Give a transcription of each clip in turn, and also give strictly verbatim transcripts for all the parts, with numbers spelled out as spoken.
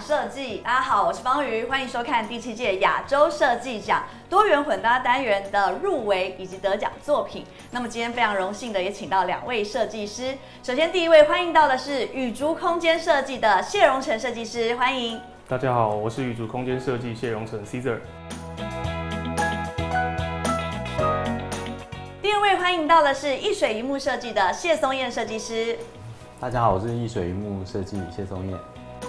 设计。大家好，我是方瑜，欢迎收看第七届亚洲设计奖多元混搭单元的入围以及得奖作品。那么今天非常荣幸的也请到两位设计师。首先第一位欢迎到的是宇竹空间设计的谢荣成设计师，欢迎。 大家好，我是宇竹空间设计谢荣成 Caesar。 第二位欢迎到的是一水一木设计的谢松燕设计师。 大家好，我是一水一木设计谢松燕。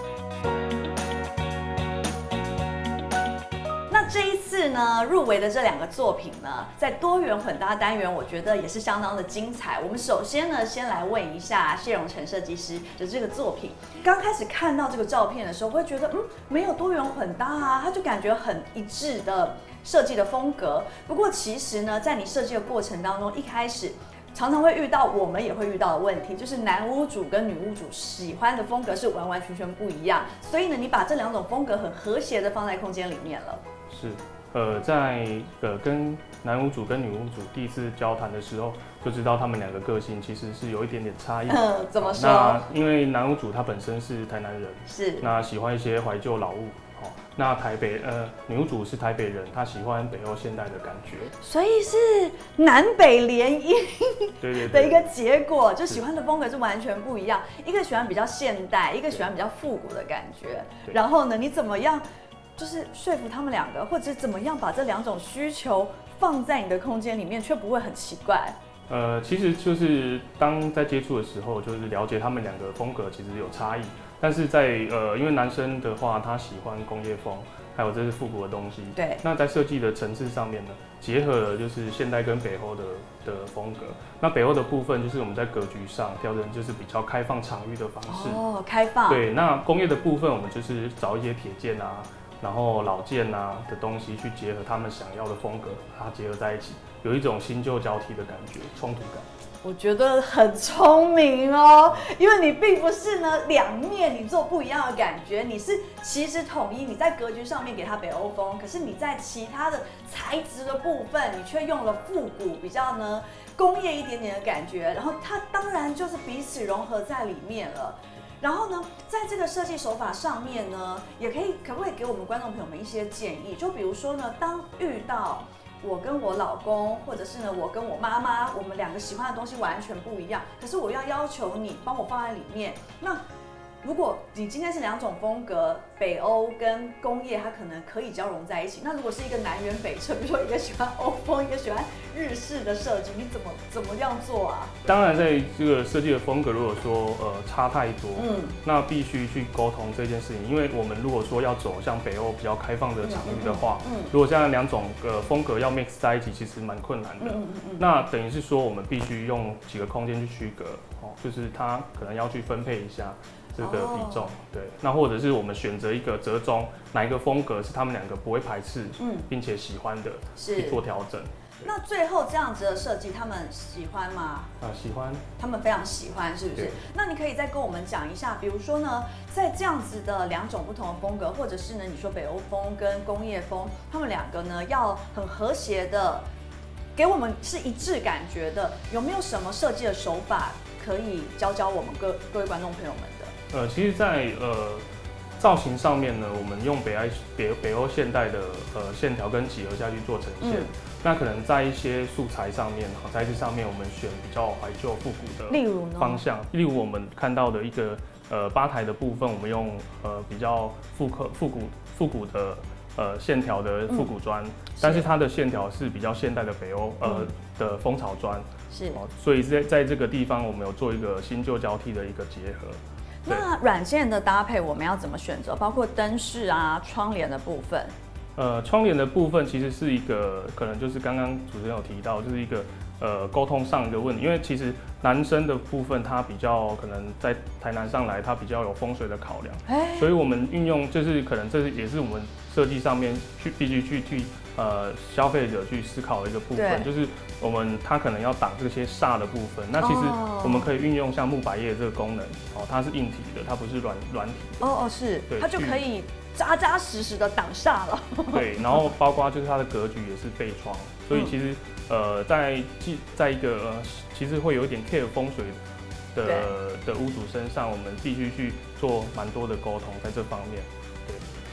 那这一次呢，入围的这两个作品呢，在多元混搭单元，我觉得也是相当的精彩。我们首先呢，先来问一下谢荣成设计师的这个作品。刚开始看到这个照片的时候，会觉得嗯，没有多元混搭啊，它就感觉很一致的设计的风格。不过其实呢，在你设计的过程当中，一开始常常会遇到，我们也会遇到的问题，就是男屋主跟女屋主喜欢的风格是完完全全不一样。所以呢，你把这两种风格很和谐的放在空间里面了。 是，呃，在呃跟男屋主跟女屋主第一次交谈的时候，就知道他们两个个性其实是有一点点差异。 嗯，怎么说？ 那因为男屋主他本身是台南人， 是，那喜欢一些怀旧老物。那台北呃，女屋主是台北人，她喜欢北欧现代的感觉， 所以是南北联姻对对的一个结果，就喜欢的风格是完全不一样。一个喜欢比较现代，一个喜欢比较复古的感觉。然后呢，你怎么样，就是说服他们两个，或者怎么样把这两种需求放在你的空间里面，却不会很奇怪？ 呃，其实就是当在接触的时候，就是了解他们两个风格其实有差异。但是在呃，因为男生的话，他喜欢工业风，还有这是复古的东西。 对。 那在设计的层次上面呢，结合了就是现代跟北欧的的风格。那北欧的部分就是我们在格局上调整，就是比较开放场域的方式。 哦，开放。 对。那工业的部分，我们就是找一些铁件啊，然后老件啊的东西去结合他们想要的风格，把它结合在一起，有一种新旧交替的感觉，冲突感。 我觉得很聪明哦，因为你并不是呢两面你做不一样的感觉，你是其实统一，你在格局上面给它北欧风，可是你在其他的材质的部分，你却用了复古比较呢工业一点点的感觉，然后它当然就是彼此融合在里面了。然后呢，在这个设计手法上面呢，也可以可不可以给我们观众朋友们一些建议？就比如说呢，当遇到我跟我老公，或者是呢我跟我妈妈，我们两个喜欢的东西完全不一样，可是我要要求你帮我放在里面。那如果你今天是两种风格，北欧跟工业，它可能可以交融在一起。那如果是一个南辕北辙，比如说一个喜欢欧风，一个喜欢日式的设计，你怎么怎么样做啊？ 当然，在这个设计的风格，如果说呃差太多，嗯，那必须去沟通这件事情。因为我们如果说要走像北欧比较开放的场域的话，嗯，嗯嗯如果这样两种呃风格要 mix 在一起，其实蛮困难的。嗯嗯嗯那等于是说，我们必须用几个空间去区隔，哦，就是它可能要去分配一下这个比重，哦、对，那或者是我们选择一个折中，哪一个风格是他们两个不会排斥，嗯，并且喜欢的，去做调整。 那最后这样子的设计，他们喜欢吗？ 啊，喜欢。 他们非常喜欢，是不是？那你可以再跟我们讲一下，比如说呢，在这样子的两种不同的风格，或者是呢，你说北欧风跟工业风，他们两个呢要很和谐的，给我们是一致感觉的，有没有什么设计的手法可以教教我们各各位观众朋友们的？ 呃，其实在，在呃造型上面呢，我们用北爱北北欧现代的呃线条跟几何下去做呈现。嗯、那可能在一些素材上面，好材质上面，我们选比较怀旧复古的方向。例如我们看到的一个呃吧台的部分，我们用呃比较复刻复古复古的呃线条的复古砖，嗯、但是它的线条是比较现代的北欧呃、嗯、的蜂巢砖。是、哦，所以在在这个地方，我们有做一个新旧交替的一个结合。 那软件的搭配我们要怎么选择？包括灯饰啊、窗帘的部分。 呃，窗帘的部分其实是一个，可能就是刚刚主持人有提到，就是一个呃沟通上一个问题。因为其实男生的部分他比较可能在台南上来，他比较有风水的考量，欸、所以我们运用就是可能这是也是我们设计上面去必须去去呃消费者去思考的一个部分，就是我们他可能要挡这些煞的部分。那其实我们可以运用像木百叶这个功能，哦，它是硬体的，它不是软软体的。 哦哦，是，它就可以扎扎实实的挡煞了。 对，然后包括就是它的格局也是背窗，所以其实呃在在一个呃其实会有一点 care 风水的的屋主身上，我们必须去做蛮多的沟通在这方面。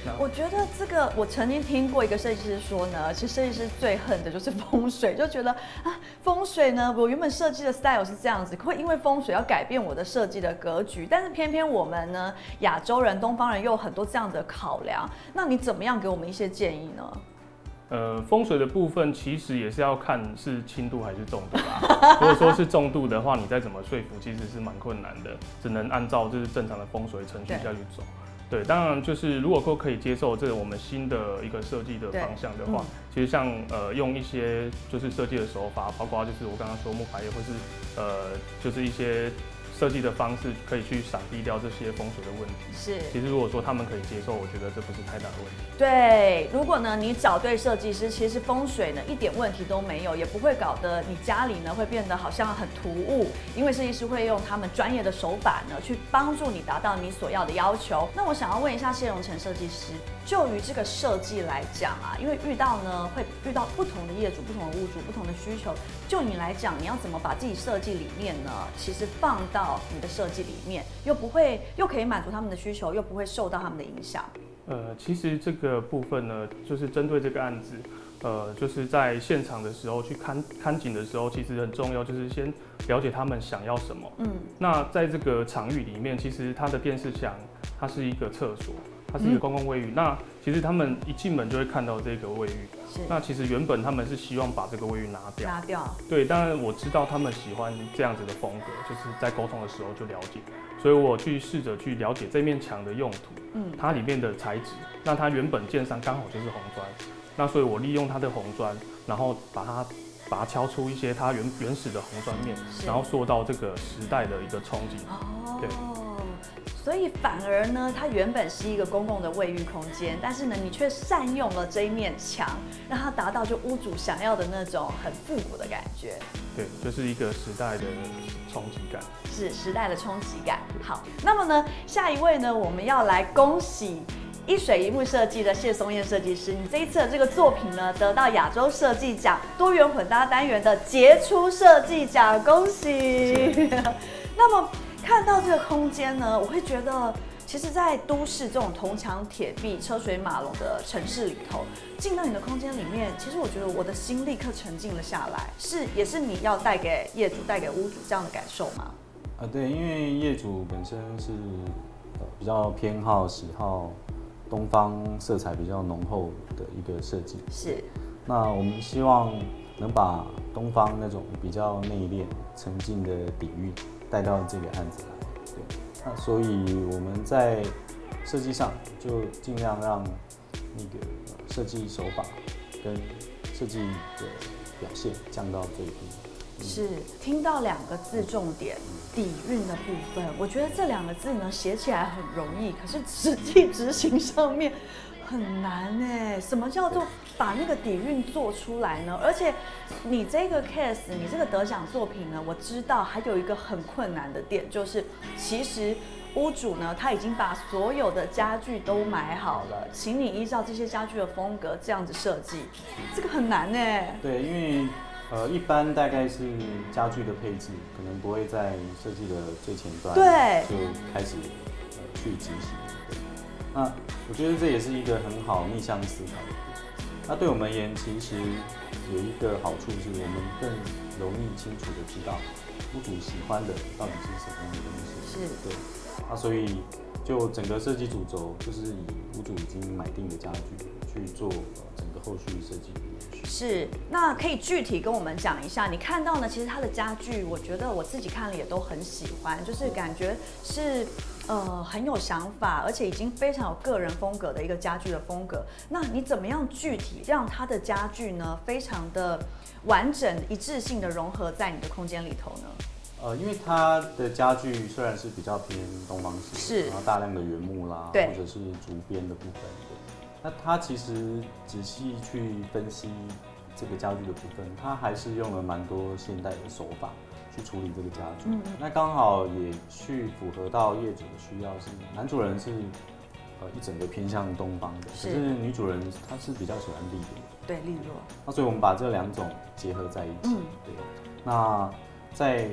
我觉得这个，我曾经听过一个设计师说呢，其实设计师最恨的就是风水，就觉得啊，风水呢，我原本设计的 style 是这样子，会因为风水要改变我的设计的格局，但是偏偏我们呢，亚洲人、东方人又有很多这样的考量，那你怎么样给我们一些建议呢？ 呃，风水的部分其实也是要看是轻度还是重度啦。如果说是重度的话，你再怎么说服，其实是蛮困难的，只能按照就是正常的风水程序下去走。对，当然就是如果说可以接受这个我们新的一个设计的方向的话，嗯、其实像呃用一些就是设计的手法，包括就是我刚刚说木牌叶，或是呃就是一些设计的方式，可以去闪避掉这些风水的问题。是，其实如果说他们可以接受，我觉得这不是太大的问题。 对，如果呢你找对设计师，其实风水呢一点问题都没有，也不会搞得你家里呢会变得好像很突兀，因为设计师会用他们专业的手法呢去帮助你达到你所要的要求。那我想要问一下谢荣成设计师，就于这个设计来讲啊，因为遇到呢会遇到不同的业主、不同的屋主、不同的需求，就你来讲，你要怎么把自己设计理念呢，其实放到你的设计里面，又不会又可以满足他们的需求，又不会受到他们的影响。 呃，其实这个部分呢，就是针对这个案子，呃，就是在现场的时候去看看景的时候，其实很重要，就是先了解他们想要什么。嗯，那在这个场域里面，其实它的电视墙，它是一个厕所，它是一个公共卫浴。嗯、那其实他们一进门就会看到这个卫浴。那其实原本他们是希望把这个卫浴拿掉。 拿掉。对， 当然我知道他们喜欢这样子的风格，就是在沟通的时候就了解。所以我去试着去了解这面墙的用途，嗯，它里面的材质，那它原本建商刚好就是红砖，那所以我利用它的红砖，然后把它把它敲出一些它原原始的红砖面，然后塑造这个时代的一个冲击。哦，对。 所以反而呢，它原本是一个公共的卫浴空间，但是呢，你却善用了这一面墙，让它达到就屋主想要的那种很复古的感觉。 对，就是一个时代的冲击感。 是时代的冲击感。好，那么呢，下一位呢，我们要来恭喜一水一木设计的谢松燕设计师，你这一次的这个作品呢，得到亚洲设计奖多元混搭单元的杰出设计奖，恭喜！那么看到这个空间呢，我会觉得，其实，在都市这种铜墙铁壁、车水马龙的城市里头，进到你的空间里面，其实我觉得我的心立刻沉静了下来。是，也是你要带给业主、带给屋主这样的感受吗？ 啊，对，因为业主本身是比较偏好、喜好东方色彩比较浓厚的一个设计。 是。 那我们希望能把东方那种比较内敛、沉静的底蕴带到这个案子来。对。那所以我们在设计上就尽量让那个设计手法跟设计的表现降到最低。 是，听到两个字重点，底蕴的部分，我觉得这两个字呢写起来很容易，可是实际执行上面很难哎。什么叫做把那个底蕴做出来呢？而且你这个 case， 你这个得奖作品呢，我知道还有一个很困难的点，就是其实屋主呢他已经把所有的家具都买好了，请你依照这些家具的风格这样子设计，这个很难哎。 对，因为呃，一般大概是家具的配置，可能不会在设计的最前端对就开始呃去执行。对，那我觉得这也是一个很好逆向思考的点。那对我们而言，其实有一个好处是我们更容易清楚的知道屋主喜欢的到底是什么样的东西。 是， 对。那所以就整个设计主轴就是以屋主已经买定的家具去做呃整个后续设计。 是，那可以具体跟我们讲一下，你看到呢？其实它的家具，我觉得我自己看了也都很喜欢，就是感觉是呃很有想法，而且已经非常有个人风格的一个家具的风格。那你怎么样具体让它的家具呢，非常的完整、一致性的融合在你的空间里头呢？ 呃，因为它的家具虽然是比较偏东方式， 是， 然后大量的原木啦， 对， 或者是竹编的部分。那它其实仔细去分析这个家具的部分，它还是用了蛮多现代的手法去处理这个家具。嗯、那刚好也去符合到业主的需要，是男主人是呃一整个偏向东方的，可是女主人她是比较喜欢利落。 对，利落。 那所以我们把这两种结合在一起。嗯、对。那在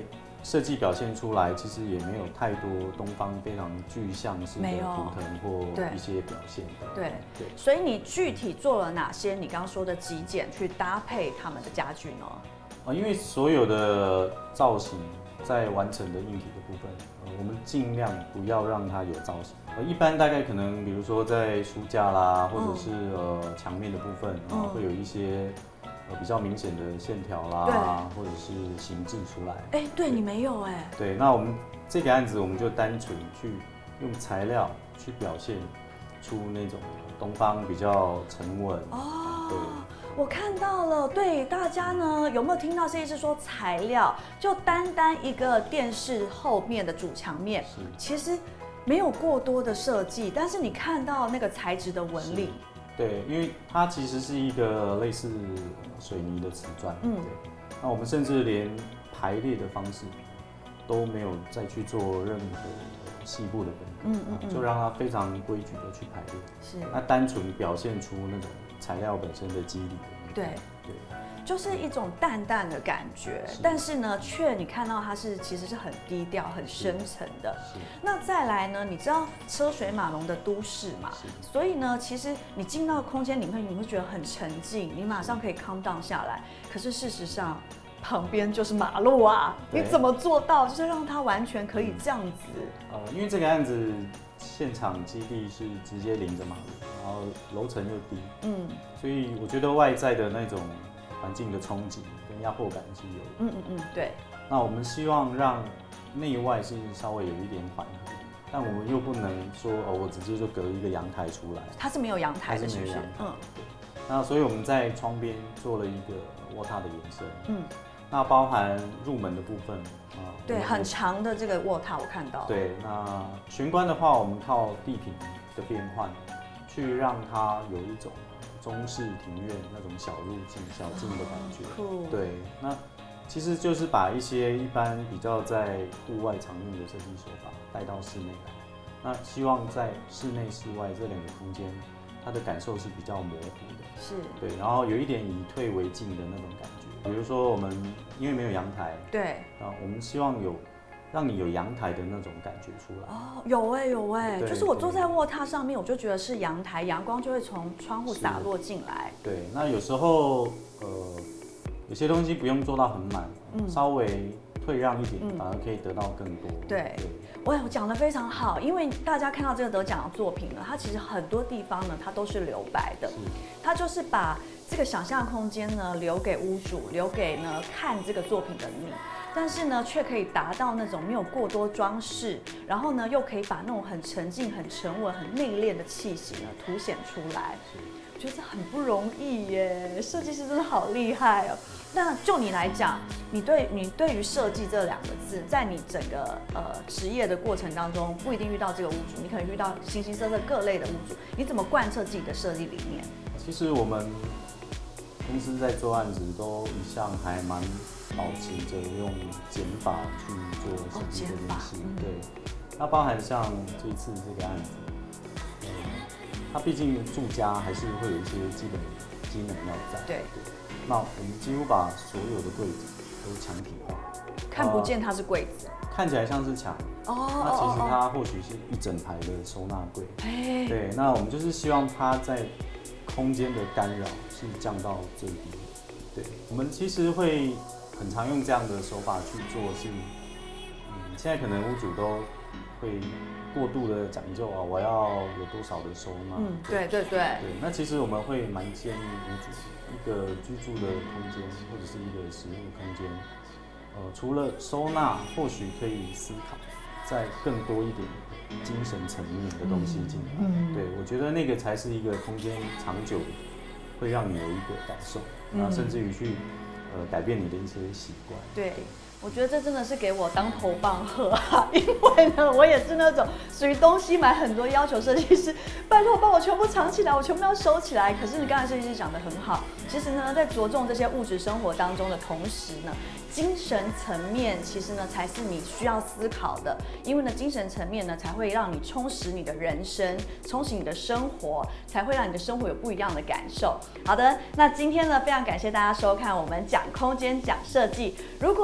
设计表现出来，其实也没有太多东方非常具象式的图腾或一些表现的。 对对，所以你具体做了哪些你刚刚说的极简去搭配他们的家具呢？ 啊，因为所有的造型在完成的硬体的部分，呃、我们尽量不要让它有造型。呃，一般大概可能比如说在书架啦，或者是、嗯、呃墙面的部分，啊、嗯，会有一些。比较明显的线条啦，或者是形制出来。 哎、欸，对你没有哎、欸。 对，那我们这个案子，我们就单纯去用材料去表现出那种东方比较沉稳。 哦，对，我看到了。对大家呢，有没有听到设计师说材料？就单单一个电视后面的主墙面，其实没有过多的设计，但是你看到那个材质的纹理。 对，因为它其实是一个类似水泥的瓷砖，嗯，对。那我们甚至连排列的方式都没有再去做任何细部的分割，嗯嗯嗯，就让它非常规矩的去排列。是。那单纯表现出那种材料本身的肌理。 对对。就是一种淡淡的感觉，但是呢，却你看到它是其实是很低调、很深沉的。那再来呢，你知道车水马龙的都市嘛，所以呢，其实你进到空间里面，你会觉得很沉静，你马上可以 calm down 下来。可是事实上，旁边就是马路啊，你怎么做到，就是让它完全可以这样子？ 呃，因为这个案子现场基地是直接临着马路，然后楼层又低，嗯，所以我觉得外在的那种环境的冲击跟压迫感是有的。 嗯嗯嗯，对。 那我们希望让内外是稍微有一点缓和，但我们又不能说哦，我直接就隔一个阳台出来。 它是没有阳台的， 是不是？ 嗯。 那所以我们在窗边做了一个卧榻的延伸。嗯。那包含入门的部分啊。 对，很长的这个卧榻我看到。 对，那玄关的话，我们靠地坪的变换，去让它有一种中式庭院那种小入境、小径的感觉。哦、对，那其实就是把一些一般比较在户外常用的设计手法带到室内来。那希望在室内、室外这两个空间，它的感受是比较模糊的。 是。 对，然后有一点以退为进的那种感觉。比如说我们因为没有阳台， 对， 啊，我们希望有让你有阳台的那种感觉出来。 哦，有哎、欸、有哎、欸，就是我坐在卧榻上面，我就觉得是阳台，阳光就会从窗户洒落进来。 对，那有时候呃有些东西不用做到很满，嗯，稍微退让一点，嗯、反而可以得到更多。 对，我我讲得非常好，因为大家看到这个得奖的作品呢，它其实很多地方呢，它都是留白的，它就是把这个想象空间呢留给屋主，留给呢看这个作品的你。但是呢，却可以达到那种没有过多装饰，然后呢，又可以把那种很沉静、很沉稳、很内敛的气息呢凸显出来。我觉得这很不容易耶，设计师真的好厉害哦。那就你来讲，你对你对于设计这两个字，在你整个呃职业的过程当中，不一定遇到这个屋主，你可能遇到形形色色各类的屋主，你怎么贯彻自己的设计理念？ 其实我们公司在做案子都一向还蛮保持着用减法去做设计这件事，哦、对。那包含像这一次这个案子，呃，它毕竟住家还是会有一些基本机能要在。 对对。那我们几乎把所有的柜子都墙体化， 看不见它是柜子， 呃、看起来像是墙。哦。那其实它或许是一整排的收纳柜。哎。对，那我们就是希望它在空间的干扰是降到最低的。对，我们其实会很常用这样的手法去做是，嗯，现在可能屋主都会过度的讲究啊，我要有多少的收纳。 嗯，对对对。 对，那其实我们会蛮建议屋主一个居住的空间或者是一个使用的空间，呃，除了收纳，或许可以思考再更多一点精神层面的东西进来。嗯，对，我觉得那个才是一个空间长久的，会让你有一个感受，那甚至于去。呃，改变你的一些习惯。 对，我觉得这真的是给我当头棒喝啊！因为呢，我也是那种属于东西买很多，要求设计师拜托帮我全部藏起来，我全部要收起来。可是你刚才设计师讲得很好，其实呢，在着重这些物质生活当中的同时呢，精神层面其实呢才是你需要思考的，因为呢，精神层面呢才会让你充实你的人生，充实你的生活，才会让你的生活有不一样的感受。好的，那今天呢，非常感谢大家收看我们讲空间讲设计。如果你还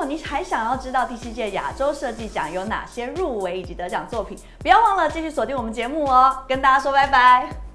想要知道第七届亚洲设计奖有哪些入围以及得奖作品，不要忘了继续锁定我们节目哦。跟大家说拜拜。